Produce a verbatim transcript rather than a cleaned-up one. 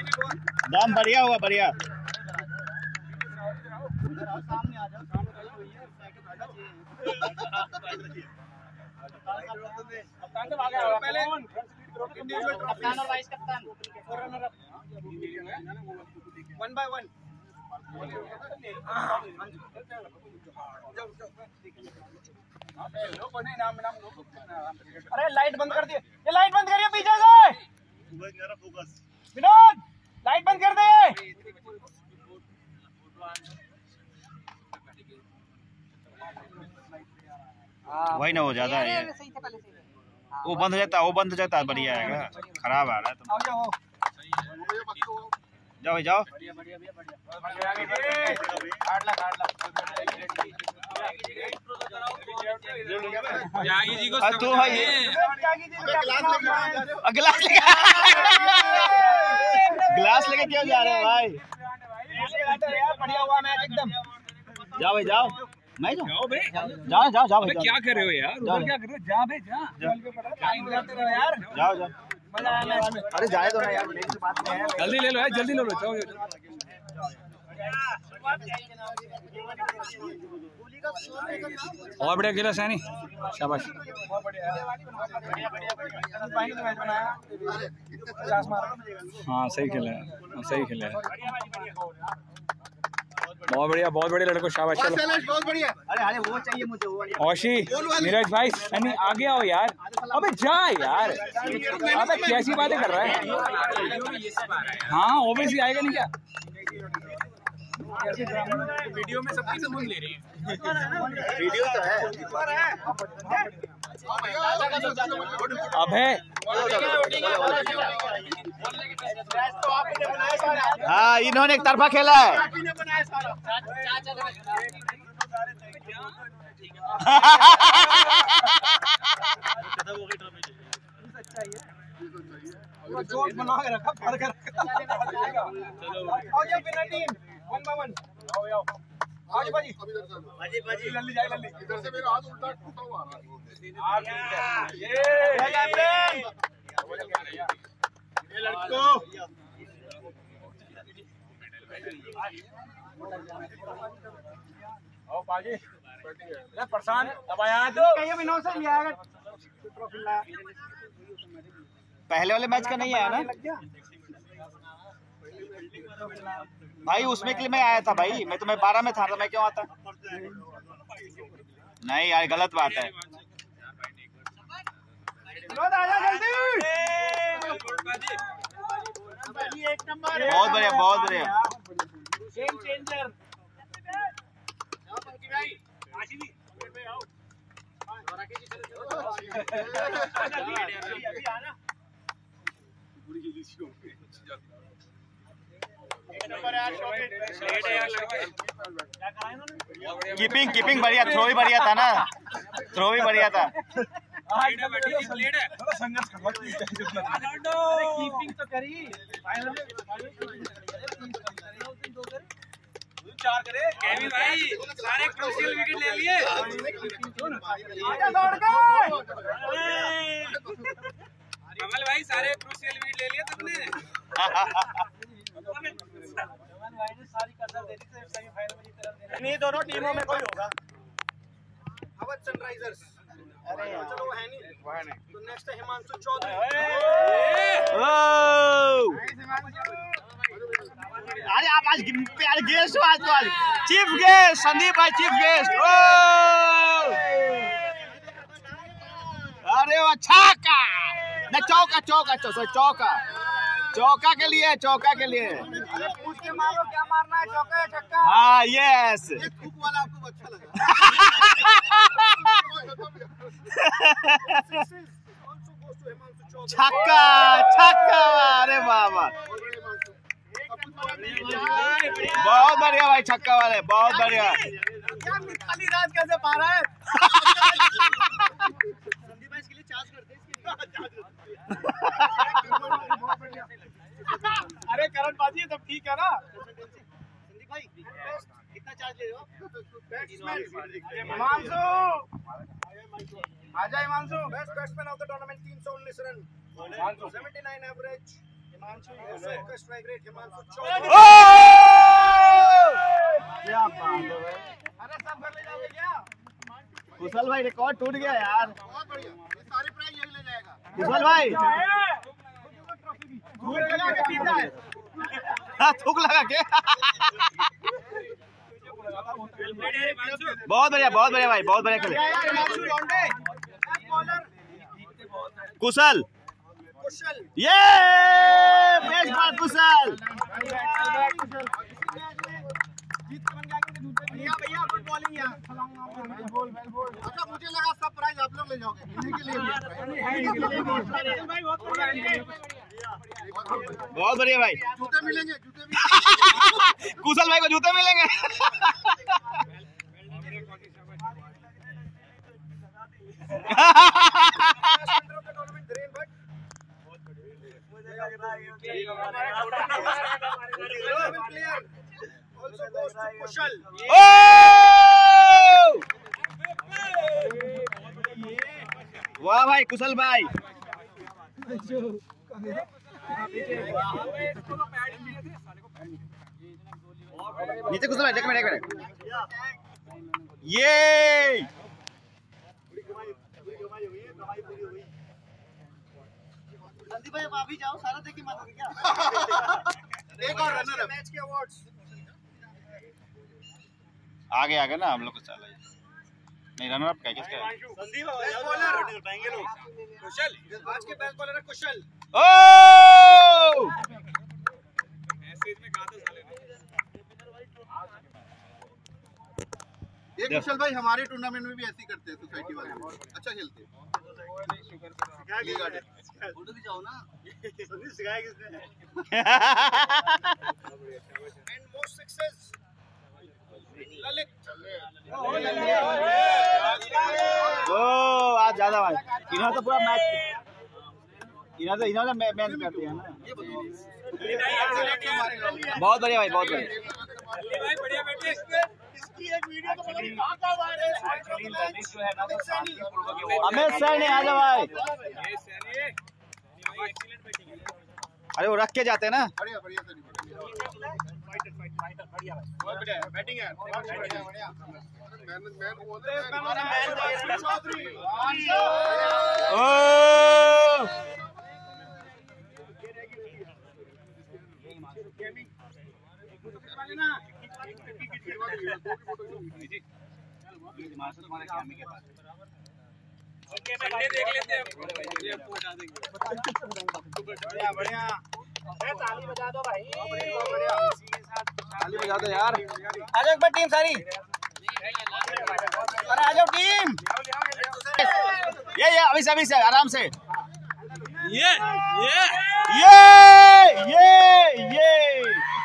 दाम बढ़िया हुआ, बढ़िया। One by one. अरे लाइट बंद कर दिए, ये लाइट बंद करिए पीछे से। विनोद लाइट बंद कर दे। वही ना, हो जाता है, वो बंद हो जाता है, वो बंद हो जाता है। बढ़िया है, खराब आ रहा है तो जाओ भाई जाओ। तू भाई गिलास लेके गिलास लेके क्यों जा रहे हो भाई? बढ़िया हुआ मैच एकदम। जाओ भाई जाओ। मैं जाओ भाई, जाओ जाओ जाओ भाई। क्या कर रहे हो यार, उधर क्या कर रहे हो? जा भाई जा, यार जाओ जाओ। मजा आया मैच में। अरे जाए तो ना यार, मेरी बात नहीं है। जल्दी ले लो यार, जल्दी ले लो, जाओ और बढ़िया खेला सैनी, शाबाश। हाँ सही खेला है, सही खेला है, बहुत बढ़िया, बहुत बढ़िया लड़को, शाबाश। चलो बहुत बढ़िया। अरे अरे वो चाहिए मुझे, वो वाली। औशी, नीरज भाई, सैनी आगे आओ यार। अबे जा यार, अबे कैसी बातें कर रहा है? हाँ ओबीसी आएगा नहीं क्या? वीडियो में सबकी समझ ले रही है। वीडियो तो है। अबे हाँ, इन्होंने एक तरफा खेला है। जोश बना के रखा, भर कर आओ ये बिना टीम वन बाय वन। आओ आओ आओ जी बाजी बाजी बाजी लल्ली जाए, लल्ली इधर से मेरा हाथ उल्टा टूटा हुआ आ गया। ये कैप्टन, ये लड़को आओ बाजी। अरे परेशान अब आया तो कहिए विनोद से लिया है ट्रॉफी लाया। पहले वाले मैच का नहीं आया ना भाई, उसमें के लिए मैं आया था भाई। मैं तो मैं बारह में था, तो मैं क्यों आता? नहीं यार, गलत बात है। एक नंबर, बहुत बढ़िया, बहुत बढ़िया। Game changer. कीपिंग कीपिंग बढ़िया, थ्रो भी बढ़िया था ना, थ्रो भी बढ़िया था। कीपिंग तो करी, चार करे केवी भाई, सारे क्रूशियल विकेट ले लिए। कमल भाई सारे क्रूशियल विकेट ले लिए तुमने। सारी कसर दे दी सेमीफाइनल में जीते। नहीं दोनों टीमों में कोई होगा। अवध सनराइजर्स, अरे चलो वो है नहीं, वो है नहीं। तो नेक्स्ट है हिमांशु चौधरी। अरे आप आज प्यार गेस्ट हो, आज तो आज चीफ गेस्ट संदीप भाई, चीफ गेस्ट। ओ अरे वो छक्का ना, चौका चौका चौका चौका चौका के लिए, चौका के लिए। अरे पूछ के मारो क्या मारना है, चौका या छक्का? हाँ यस। ये थूक वाला आपको अच्छा लगा? छक्का छक्का, अरे बाबा बहुत बढ़िया भाई, छक्का वाले बहुत बढ़िया। क्या मिताली राज कैसे पा रहा है? संदीप भाई इसके लिए चार्ज करते हैं, अरे करण बाजी सब ठीक है ना? संदीप भाई कितना चार्ज ले रहे हो? हिमांशु आजा, Himanshu best batsman of the tournament, तीन सौ उन्नीस run, seventy nine average. Strike rate Himanshu क्या बात है भाई। अरे सब घर ले जाओगे क्या? कुशल भाई रिकॉर्ड टूट गया यार। बहुत बढ़िया, ये सारे प्राइज यही ले जाएगा। कुशल भाई हाँ, थूक लगा के बहुत बढ़िया बहुत बढ़िया भाई, बहुत बढ़िया खेले कुशल। कुशल ये बेस्ट बात कुशल। भैया भैया गुड बॉलिंग यार। अच्छा मुझे लगा सब प्राइज आप लोग ले जाओगे, इन्हीं के लिए बहुत बढ़िया भाई। जूते मिलेंगे, जूते भी कुशल भाई को जूते मिलेंगे। वाह भाई कुशल भाई। नीचे कुशल भाई, देख मेरे, देख मेरे। ये संदीप भाई आप भी जाओ, सारा देख के मानोगे क्या? एक और रनर मैच के अवार्ड्स आगे आगे ना हम लोग को चला नहीं, रनर अप क्या किसका है? संदीप बॉलर बताएंगे लोग। कुशल आज के बेस्ट बॉलर है कुशल। ओ ये कुशल भाई हमारे टूर्नामेंट में भी ऐसे ही करते हैं, सोसाइटी वाले अच्छा खेलते हैं। फोटो भी जाओ ना। सिखाया किसने? And most success Lalit. ओ आज ज्यादा भाई, इन्होंने तो पूरा मैच, इन्होंने इन्होंने मैच कर दिया ना। बहुत बढ़िया भाई, बहुत बढ़िया। इसकी एक वीडियो तो पता नहीं कहां कहां वायरल है। अमित सर ने आ जाओ भाई। अरे वो रख के जाते हैं ना। बढ़िया बढ़िया सर, फाइटर फाइटर बढ़िया भाई, बहुत बढ़िया बैटिंग है, बढ़िया बढ़िया। मैन मैन बोलते हैं चौधरी। ओ देख लेते हैं, बढ़िया बढ़िया। ताली बजा दो भाई, ताली बजा दो यार। आ जाओ एक बार टीम सारी, अरे आ जाओ टीम। ये ये अभी से अभी से आराम से। ये ये ये ये ये